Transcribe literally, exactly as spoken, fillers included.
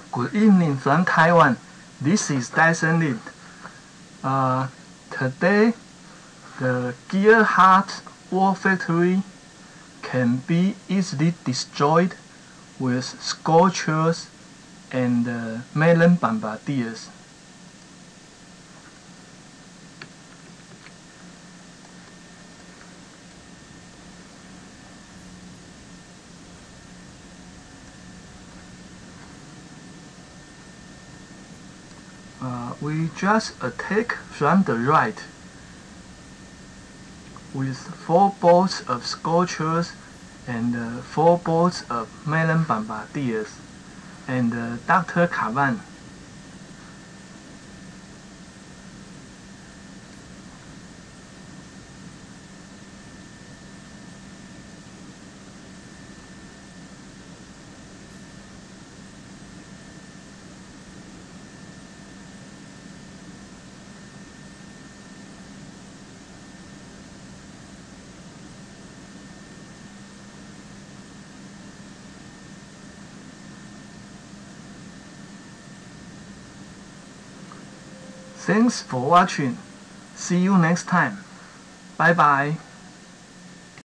Good evening from Taiwan. This is Dyson Lin. Uh, today, the Gearhart War Factory can be easily destroyed with Scorchers and uh, Melon Bombardiers. Uh, we just attack from the right with four bolts of Scorchers and uh, four bolts of Melon Bombardiers and uh, Doctor Cavan. Thanks for watching. See you next time. Bye bye.